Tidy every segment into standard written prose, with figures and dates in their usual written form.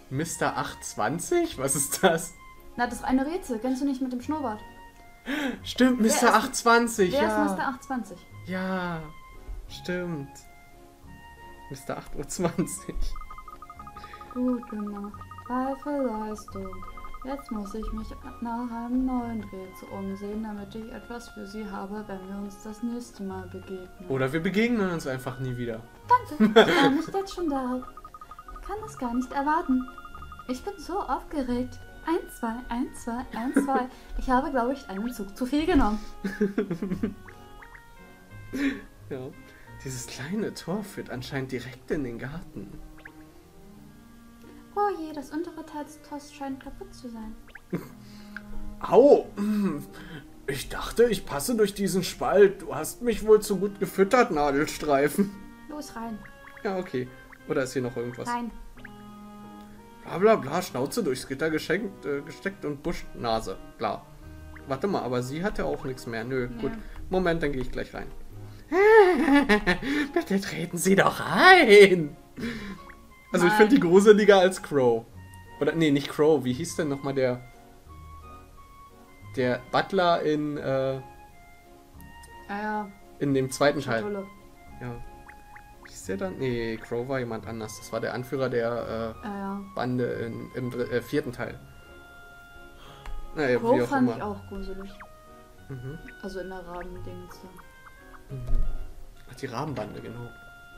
Mr. 820? Was ist das? Na, das eine Rätsel. Kennst du nicht mit dem Schnurrbart? Stimmt, Mr. 820, Wer ja. ist Mr. 820? Ja, stimmt. Mr. 8:20 Uhr. Gut gemacht. Reife Leistung. Jetzt muss ich mich nach einem neuen Rätsel umsehen, damit ich etwas für Sie habe, wenn wir uns das nächste Mal begegnen. Oder wir begegnen uns einfach nie wieder. Danke, ich freue mich jetzt schon darauf. Ich kann es gar nicht erwarten. Ich bin so aufgeregt. 1, 2, 1, 2, 1, 2. Ich habe, glaube ich, einen Zug zu viel genommen. Ja. Dieses kleine Tor führt anscheinend direkt in den Garten. Oh je, das untere Teil des Tors scheint kaputt zu sein. Au! Ich dachte, ich passe durch diesen Spalt. Du hast mich wohl zu gut gefüttert, Nadelstreifen. Los, rein. Ja, okay. Oder ist hier noch irgendwas? Rein. Bla bla bla, Schnauze durchs Gitter gesteckt und Buschnase. Klar. Warte mal, aber sie hat ja auch nichts mehr. Nö, Ja. gut. Moment, dann gehe ich gleich rein. Bitte treten Sie doch rein! Also ich finde die gruseliger als Crow. Oder, nee, nicht Crow. Wie hieß denn nochmal der Butler Ja, in dem zweiten Teil? Schatulle. Ja. Wie hieß der dann? Nee, Crow war jemand anders. Das war der Anführer der Ja. Bande im vierten Teil. Naja, wie Crow auch fand immer. ich auch gruselig. Mhm. Also in der Rabendings. Ach, die Rabenbande, genau.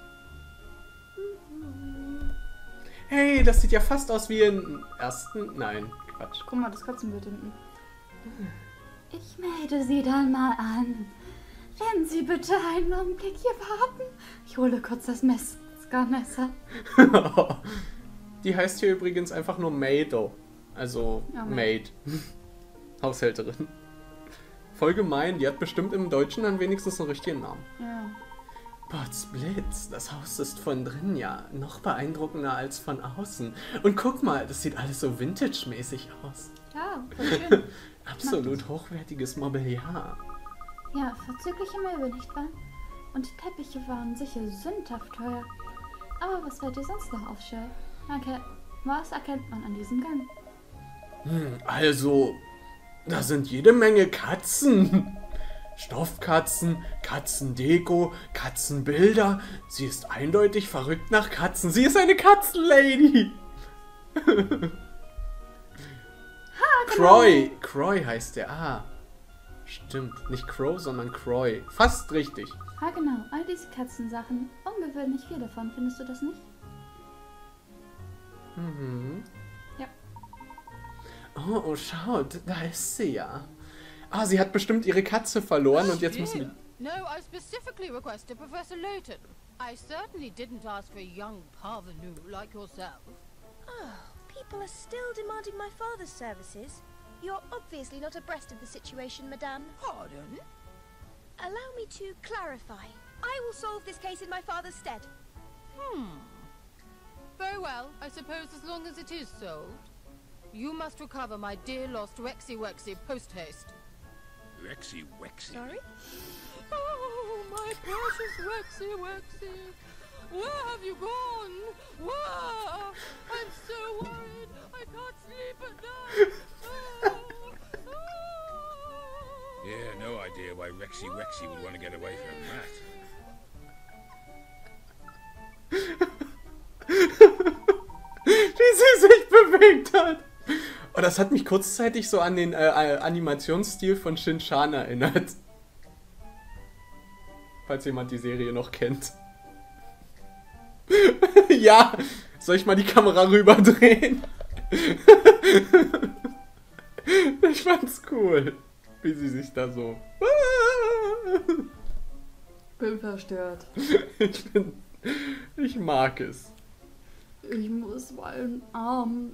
Hey, das sieht ja fast aus wie im ersten... Nein, Quatsch. Guck mal, das Katzenbild hinten. Ich melde Sie dann mal an. Werden Sie bitte einen Augenblick hier warten? Ich hole kurz das Metzgermesser. Die heißt hier übrigens einfach nur Maido. Also Ja, Maid. Haushälterin. Voll gemein, die hat bestimmt im Deutschen dann wenigstens einen richtigen Namen. Ja. Potzblitz, das Haus ist von drin ja noch beeindruckender als von außen. Und guck mal, das sieht alles so vintage-mäßig aus. Ja, voll schön. Absolut hochwertiges Mobiliar. Ja, vorzügliche Möbel, nicht wahr? Und die Teppiche waren sicher sündhaft teuer. Aber was fällt dir sonst noch auf, Shell? Danke. Was erkennt man an diesem Gang? Also, da sind jede Menge Katzen. Stoffkatzen, Katzendeko, Katzenbilder. Sie ist eindeutig verrückt nach Katzen. Sie ist eine Katzenlady. Croy. Croy heißt der. Ah, stimmt. Nicht Crow, sondern Croy. Fast richtig. Ah, genau. All diese Katzensachen. Ungewöhnlich viel davon, findest du das nicht? Mhm. Ja. Oh, schau, da ist sie ja. Ah, sie hat bestimmt ihre Katze verloren und jetzt müssen wir... No, I specifically requested Professor Layton. I certainly didn't ask for a young parvenu like yourself. People are still demanding my father's services. You're obviously not abreast of the situation, Madame. Pardon? Allow me to clarify. I will solve this case in my father's stead. Very well, I suppose as long as it is solved. You must recover my dear lost Rexy Wexy post-haste. Rexy Wexy. Sorry? Oh, my precious Rexy Wexy. Where have you gone? Where? I'm so worried. I can't sleep at night. Yeah, no idea why Rexy Wexy would want to get away from that. Wie sie sich bewegt hat. Oh, das hat mich kurzzeitig so an den Animationsstil von Shin-Chan erinnert. Falls jemand die Serie noch kennt. Ja, soll ich mal die Kamera rüberdrehen? Ich fand's cool, wie sie sich da so... Bin verstört. Ich mag es. Ich muss meinen armen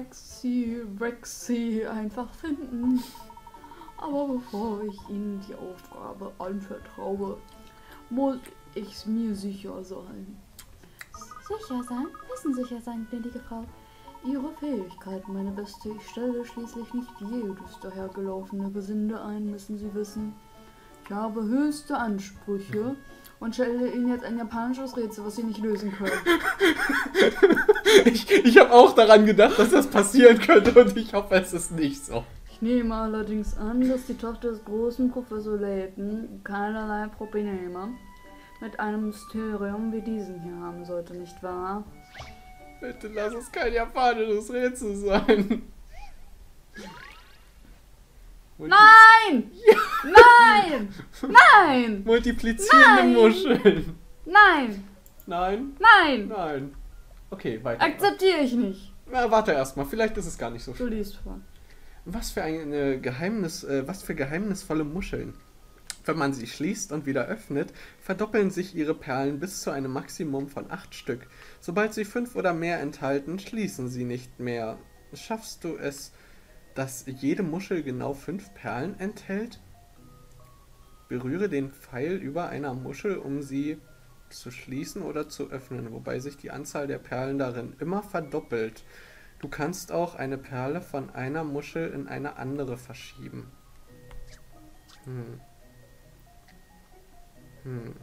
Rexy einfach finden. Aber bevor ich Ihnen die Aufgabe anvertraue, muss ich mir sicher sein. Sicher sein? Wissen sicher sein, gnädige Frau. Ihre Fähigkeiten, meine Beste. Ich stelle schließlich nicht jedes dahergelaufene Gesinde ein, müssen Sie wissen. Ich habe höchste Ansprüche und stelle Ihnen jetzt ein japanisches Rätsel, was Sie nicht lösen können. Ich habe auch daran gedacht, dass das passieren könnte und ich hoffe, es ist nicht so. Ich nehme allerdings an, dass die Tochter des großen Professor Layton keinerlei Probleme mit einem Mysterium wie diesem hier haben sollte, nicht wahr? Bitte lass es kein japanisches Rätsel sein. Nein! Nein! Nein! Multiplizierende Nein! Muscheln. Nein! Nein? Nein! Nein. Okay, weiter. Akzeptiere ich nicht. Na, warte erstmal, vielleicht ist es gar nicht so Du schlimm. liest vor. Was für geheimnisvolle Muscheln. Wenn man sie schließt und wieder öffnet, verdoppeln sich ihre Perlen bis zu einem Maximum von 8 Stück. Sobald sie 5 oder mehr enthalten, schließen sie nicht mehr. Schaffst du es, dass jede Muschel genau 5 Perlen enthält? Berühre den Pfeil über einer Muschel, um sie zu schließen oder zu öffnen, wobei sich die Anzahl der Perlen darin immer verdoppelt. Du kannst auch eine Perle von einer Muschel in eine andere verschieben. Meine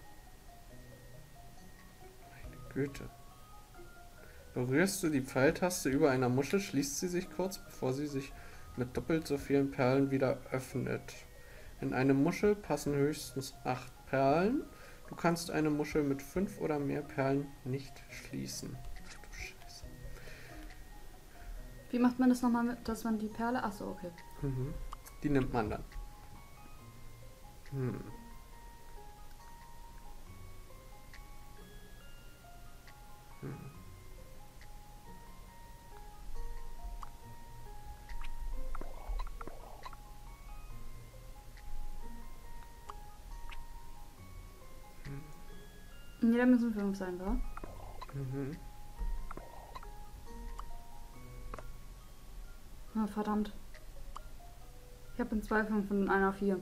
Güte. Berührst du die Pfeiltaste über einer Muschel, schließt sie sich kurz, bevor sie sich mit doppelt so vielen Perlen wieder öffnet. In eine Muschel passen höchstens 8 Perlen. Du kannst eine Muschel mit 5 oder mehr Perlen nicht schließen. Ach du Scheiße. Wie macht man das nochmal mit, dass man die Perle... Achso, okay. Die nimmt man dann. In jeder müssen 5 sein, wa? Ah, verdammt. Ich habe in 2 5 und in einer 4.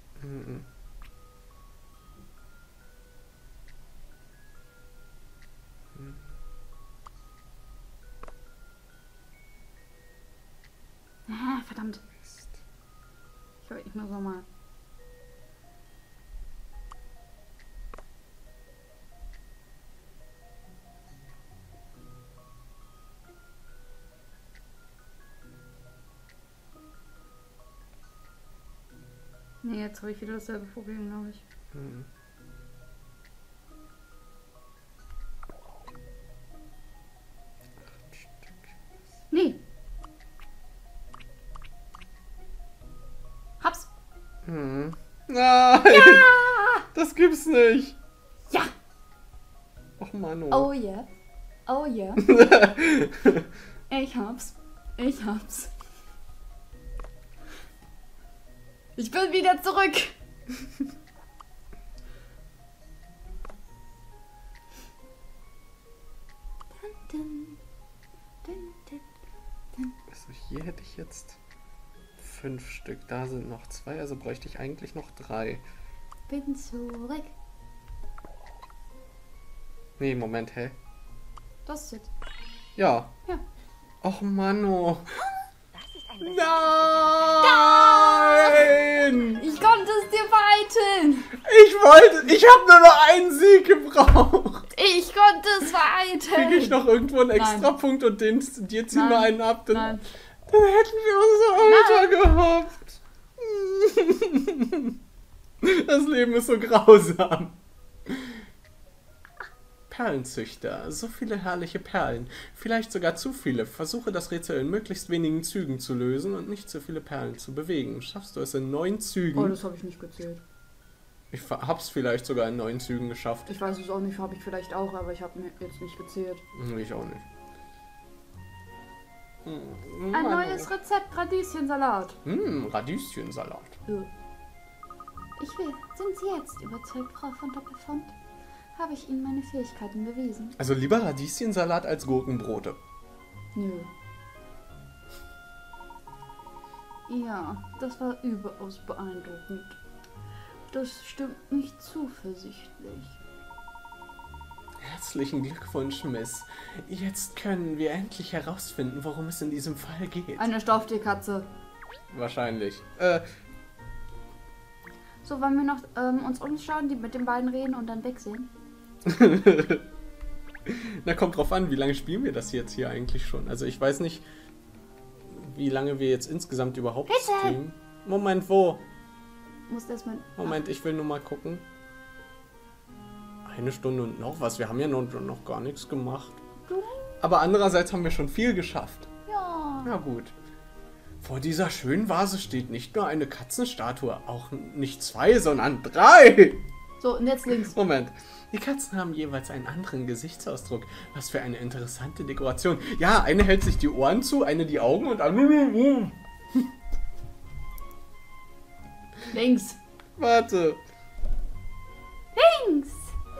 Ah, verdammt. Ich muss nochmal. Nee, jetzt habe ich wieder dasselbe Problem, glaube ich. Nee. Hab's. Nein! Ja! Das gibt's nicht! Ja! Och Mann. Oh yeah. Oh yeah. Ich hab's. Ich hab's. Ich bin wieder zurück. Also hier hätte ich jetzt 5 Stück. Da sind noch 2, also bräuchte ich eigentlich noch 3. Bin zurück. Nee, Moment, hä? Das ist jetzt. Ja. Ja. Och Manno. Das ist ein Nein! Ich konnte es dir vereiteln. Ich habe nur noch einen Sieg gebraucht. Ich konnte es vereiteln. Kriege ich noch irgendwo einen Nein. Extrapunkt und dir ziehen wir Nein. einen ab? Dann, Nein. dann hätten wir unser Alter gehabt. Das Leben ist so grausam. Perlenzüchter. So viele herrliche Perlen. Vielleicht sogar zu viele. Versuche das Rätsel in möglichst wenigen Zügen zu lösen und nicht zu viele Perlen zu bewegen. Schaffst du es in 9 Zügen? Oh, das habe ich nicht gezählt. Ich hab's vielleicht sogar in 9 Zügen geschafft. Ich weiß es auch nicht, habe ich vielleicht auch, aber ich habe mir jetzt nicht gezählt. Ich auch nicht. Ein neues Rezept, Radieschensalat. Radieschensalat. Ich will. Sind Sie jetzt überzeugt, Frau von Doppelfont? Habe ich Ihnen meine Fähigkeiten bewiesen? Also lieber Radieschensalat als Gurkenbrote. Nö. Ja, das war überaus beeindruckend. Das stimmt mich zuversichtlich. Herzlichen Glückwunsch, Miss. Jetzt können wir endlich herausfinden, worum es in diesem Fall geht. Eine Stofftierkatze. Wahrscheinlich. So, wollen wir noch uns umschauen, die mit den beiden reden und dann wegsehen? Na, kommt drauf an, wie lange spielen wir das jetzt hier eigentlich schon? Also ich weiß nicht, wie lange wir jetzt insgesamt überhaupt streamen. Moment, wo? Muss erstmal. Moment, ich will nur mal gucken. 1 Stunde und noch was. Wir haben ja noch gar nichts gemacht. Aber andererseits haben wir schon viel geschafft. Ja. Na gut. Vor dieser schönen Vase steht nicht nur eine Katzenstatue, auch nicht 2, sondern 3. So, und jetzt links. Moment. Die Katzen haben jeweils einen anderen Gesichtsausdruck. Was für eine interessante Dekoration. Ja, eine hält sich die Ohren zu, eine die Augen und andere... Links. Warte. Links.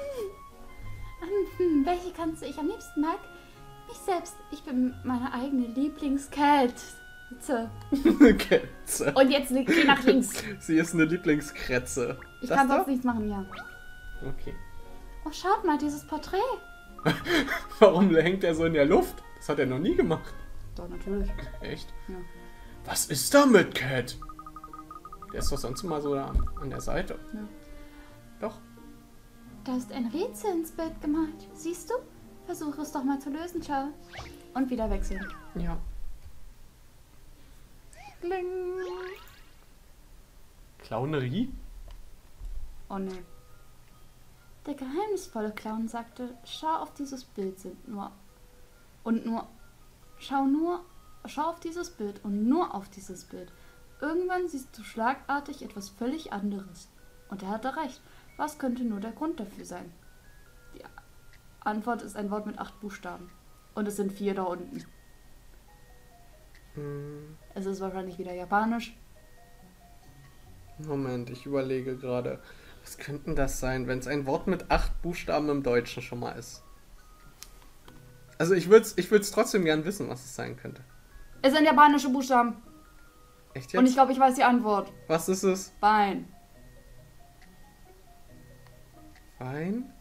Welche Katze ich am liebsten mag? Mich selbst. Ich bin meine eigene Lieblingskatze. Kätze. Und jetzt geh nach links. Sie ist eine Lieblingskrätze. Ich Das kann da? sonst nichts machen, ja. Okay. Oh, schaut mal, dieses Porträt. Warum hängt er so in der Luft? Das hat er noch nie gemacht. Doch, natürlich. Echt? Ja. Was ist da mit Cat? Der ist doch sonst immer so da an der Seite. Ja. Doch. Da ist ein Rätsel ins Bild gemalt. Siehst du? Versuche es doch mal zu lösen, Charles. Und wieder wechseln. Ja. Kling. Clownerie? Oh ne. Der geheimnisvolle Clown sagte, schau auf dieses Bild schau auf dieses Bild und nur auf dieses Bild. Irgendwann siehst du schlagartig etwas völlig anderes. Und er hatte recht. Was könnte nur der Grund dafür sein? Die Antwort ist ein Wort mit 8 Buchstaben. Und es sind 4 da unten. Es ist wahrscheinlich wieder japanisch. Moment, ich überlege gerade. Was könnte das sein, wenn es ein Wort mit 8 Buchstaben im Deutschen schon mal ist? Also ich würd's trotzdem gern wissen, was es sein könnte. Es sind japanische Buchstaben. Echt jetzt? Und ich glaube, ich weiß die Antwort. Was ist es? Bein. Wein?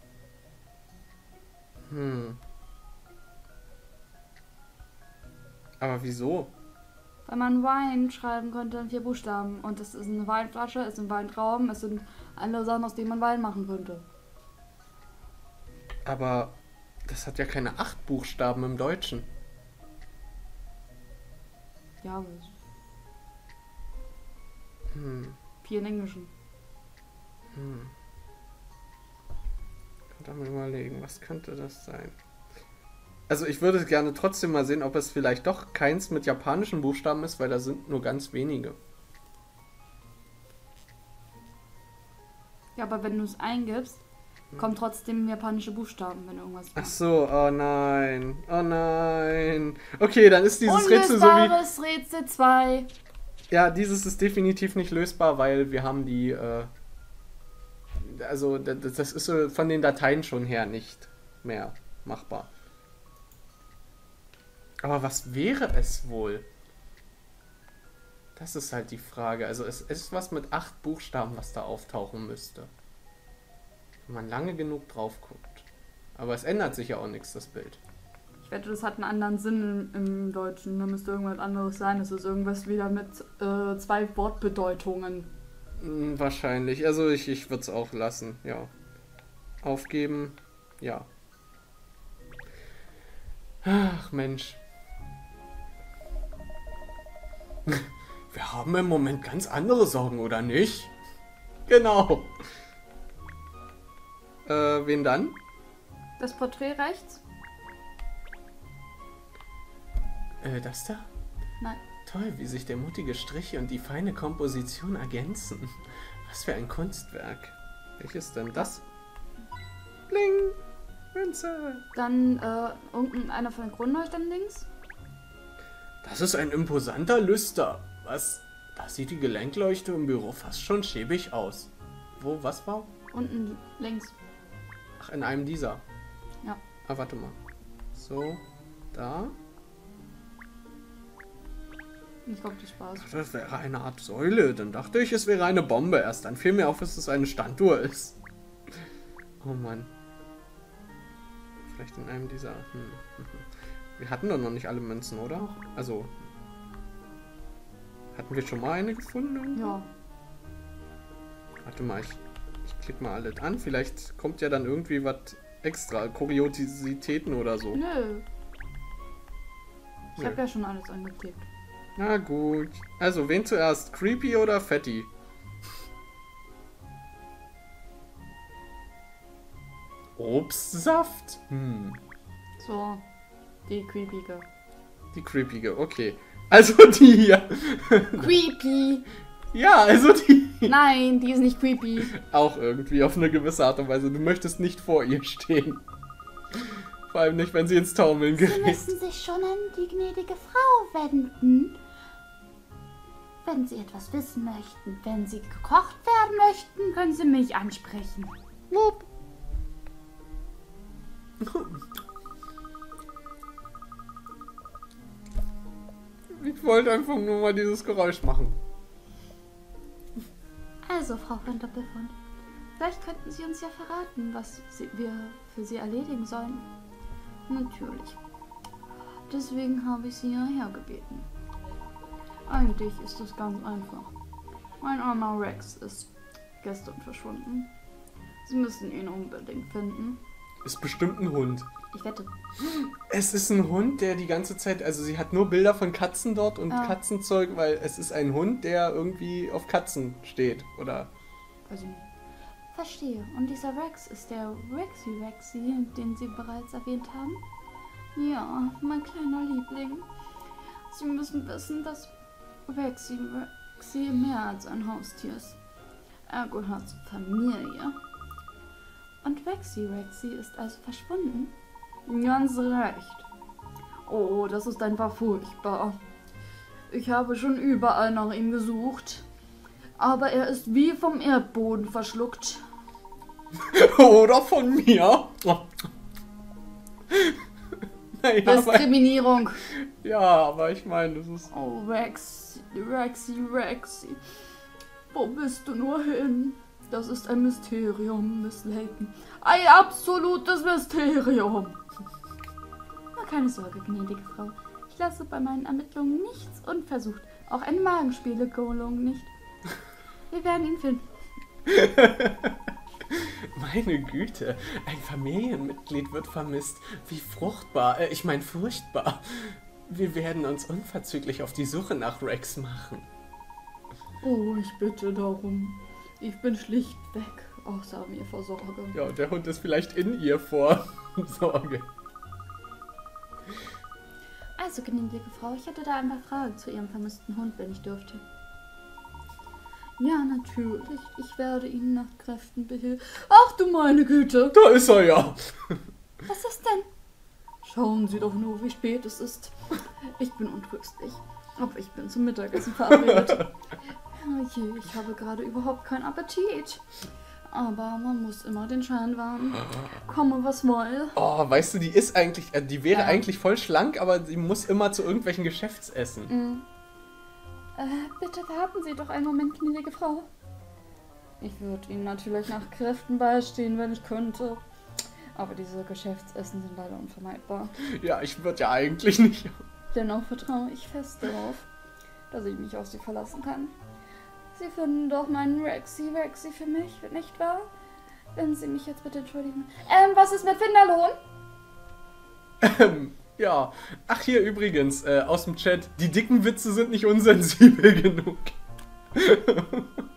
Aber wieso? Weil man Wein schreiben könnte in 4 Buchstaben. Und es ist eine Weinflasche, es sind Weintrauben, es sind andere Sachen, aus denen man Wein machen könnte. Aber das hat ja keine 8 Buchstaben im Deutschen. Ja, aber 4 im Englischen. Ich kann mal überlegen, was könnte das sein? Also ich würde gerne trotzdem mal sehen, ob es vielleicht doch keins mit japanischen Buchstaben ist, weil da sind nur ganz wenige. Ja, aber wenn du es eingibst, kommen trotzdem japanische Buchstaben, wenn du irgendwas Ach machst. so, oh nein. Oh nein. Okay, dann ist dieses Rätsel so wie... Unlösbares Rätsel 2. Ja, dieses ist definitiv nicht lösbar, weil wir haben die... Also das ist so von den Dateien schon her nicht mehr machbar. Aber was wäre es wohl? Das ist halt die Frage. Also es ist was mit 8 Buchstaben, was da auftauchen müsste. Wenn man lange genug drauf guckt. Aber es ändert sich ja auch nichts, das Bild. Ich wette, das hat einen anderen Sinn im Deutschen. Da müsste irgendwas anderes sein. Es ist irgendwas wieder mit 2 Wortbedeutungen. Wahrscheinlich. Also ich würde es auch lassen, ja. Aufgeben, ja. Ach Mensch. Wir haben im Moment ganz andere Sorgen, oder nicht? Genau. Wen dann? Das Porträt rechts? Das da? Nein. Toll, wie sich der mutige Strich und die feine Komposition ergänzen. Was für ein Kunstwerk. Welches denn das? Bling! Münze! Dann irgendeiner von den Kronleuchtern links? Das ist ein imposanter Lüster. Was? Da sieht die Gelenkleuchte im Büro fast schon schäbig aus. Wo? Was war? Unten links. Ach, in einem dieser. Ja. Ah, warte mal. So, da. Ich glaube, das war's. Das wäre eine Art Säule. Dann dachte ich, es wäre eine Bombe. Erst dann fiel mir auf, dass es eine Standuhr ist. Oh Mann. Vielleicht in einem dieser... Wir hatten doch noch nicht alle Münzen, oder? Also... Hatten wir schon mal eine gefunden? Irgendwo? Ja. Warte mal, ich klicke mal alles an. Vielleicht kommt ja dann irgendwie was extra Kuriositäten oder so? Nö. Ich Nö. habe ja schon alles angeklickt. Na gut. Also, wen zuerst? Creepy oder Fatty? Obstsaft? So, die creepige. Die creepige, okay. Also die hier. Creepy! Ja, also die. Nein, die ist nicht creepy. Auch irgendwie auf eine gewisse Art und Weise. Du möchtest nicht vor ihr stehen. Vor allem nicht, wenn sie ins Taumeln Sie gerät. müssen sich schon an die gnädige Frau wenden. Wenn Sie etwas wissen möchten, wenn Sie gekocht werden möchten, können Sie mich ansprechen. Wupp. Ich wollte einfach nur mal dieses Geräusch machen. Also, Frau von Doppelfund, vielleicht könnten Sie uns ja verraten, was wir für Sie erledigen sollen. Natürlich. Deswegen habe ich Sie hierher gebeten. Eigentlich ist es ganz einfach. Mein armer Rex ist gestern verschwunden. Sie müssen ihn unbedingt finden. Ist bestimmt ein Hund. Ich wette. Es ist ein Hund, der die ganze Zeit, also sie hat nur Bilder von Katzen dort und Ah. Katzenzeug, weil es ist ein Hund, der irgendwie auf Katzen steht, oder? Weiß ich nicht. Verstehe. Und dieser Rex ist der Rexy, den Sie bereits erwähnt haben? Ja, mein kleiner Liebling. Sie müssen wissen, dass Rexy mehr als ein Haustier ist. Er gehört zur Familie. Und Rexy ist also verschwunden? Ganz recht. Oh, das ist einfach furchtbar. Ich habe schon überall nach ihm gesucht. Aber er ist wie vom Erdboden verschluckt. Oder von mir. Naja, aber, Diskriminierung. ja, aber ich meine, das ist... Oh, Rexy. Wo bist du nur hin? Das ist ein Mysterium, Miss Layton. Ein absolutes Mysterium. Na, keine Sorge, gnädige Frau. Ich lasse bei meinen Ermittlungen nichts unversucht. Auch eine Magenspiegelung nicht. Wir werden ihn finden. Meine Güte, ein Familienmitglied wird vermisst. Wie fruchtbar, ich meine furchtbar. Wir werden uns unverzüglich auf die Suche nach Rex machen. Oh, ich bitte darum. Ich bin schlichtweg außer mir vor Sorge. Ja, der Hund ist vielleicht in ihr vor Sorge. Also, gnädige Frau, ich hätte da ein paar Fragen zu Ihrem vermissten Hund, wenn ich dürfte. Ja, natürlich. Ich werde ihn nach Kräften behilfen. Ach du meine Güte. Da ist er ja. Was ist denn? Schauen Sie doch nur, wie spät es ist. Ich bin untröstlich. Aber ich bin zum Mittagessen verabredet. Oh je, ich habe gerade überhaupt keinen Appetit. Aber man muss immer den Schein wahren. Komme, was wolle. Oh, weißt du, die ist eigentlich, die wäre Ja. eigentlich voll schlank, aber sie muss immer zu irgendwelchen Geschäftsessen. Mhm. Bitte warten Sie doch einen Moment, gnädige Frau. Ich würde Ihnen natürlich nach Kräften beistehen, wenn ich könnte. Aber diese Geschäftsessen sind leider unvermeidbar. Ja, ich würde ja eigentlich nicht. Dennoch vertraue ich fest darauf, dass ich mich auf Sie verlassen kann. Sie finden doch meinen Rexy für mich, nicht wahr? Wenn Sie mich jetzt bitte entschuldigen. Was ist mit Finderlohn? Ja. Ach, hier übrigens, aus dem Chat, die dicken Witze sind nicht unsensibel genug.